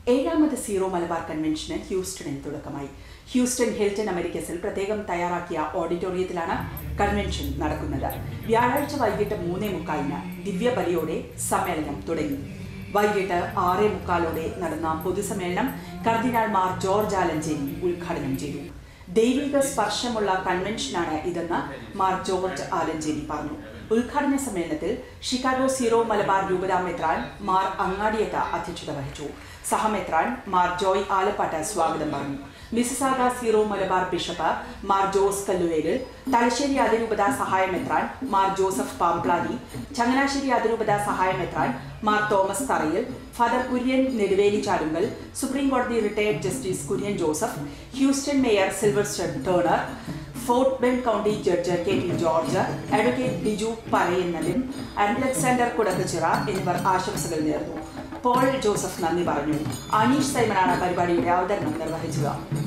ഏഴാമത് സീറോ മലബാർ കൺവെൻഷന് ഹ്യൂസ്റ്റണിൽ തുടക്കമായി. Houston Hilton അമേരിക്കസിൽ പ്രത്യേകം തയ്യാറാക്കിയ ഓഡിറ്റോറിയത്തിലാണ് കൺവെൻഷൻ നടക്കുന്നത്. വ്യാഴാഴ്ച വൈകിട്ട് 3:45 ദിവ്യബലിയോടെ സമ്മേളനം തുടങ്ങി. വൈകിട്ട് 6:45 നടന്ന പൊതുസമ്മേളനം കർദിനാൾ മാർ ജോർജ് ആലഞ്ചേരി ഉദ്ഘാടനം ചെയ്തു. ദൈവിക സ്പർശമുള്ള കൺവെൻഷനാണ് ഇതെന്ന് മാർ ജോർജ് ആലഞ്ചേരി പറഞ്ഞു. ഉദ്ഘാടന സമ്മേളനത്തിൽ ഷിക്കാഗോ സീറോ മലബാർ രൂപതാ മെത്രാൻ മാർ അങ്ങാടിയത്ത അധ്യക്ഷത വഹിച്ചു. സഹമെത്രാൻ മാർ ജോയ് ആലപ്പാട്ട് സ്വാഗതം പറഞ്ഞു. മിസിസാഗ സീറോ മലബാർ ബിഷപ്പ് മാർ ജോസ് കല്ലുവേലിൽ, തലശ്ശേരി അതിരൂപതാ സഹായമെത്രാൻ മാർ ജോസഫ് പാംപ്ലാനി, ചങ്ങനാശ്ശേരി അതിരൂപതാ സഹായമെത്രാൻ മാർ തോമസ് തറയിൽ, ഫാദർ കുര്യൻ നെടുവേലി ചാലുങ്കൽ, സുപ്രീം കോടതി retired justice Kurian Joseph, Houston mayor Sylvester Turner, Fort Bend County judge K T George, advocate Biju Parayannalil, Alexander Kudakkachira എന്നിവർ ആശംസകൾ നേർന്നു. പോൾ ജോസഫ് നന്ദി പറഞ്ഞു. അനീഷ് സൈമനാണ് പരിപാടിയുടെ അവതരണം നിർവഹിച്ചത്.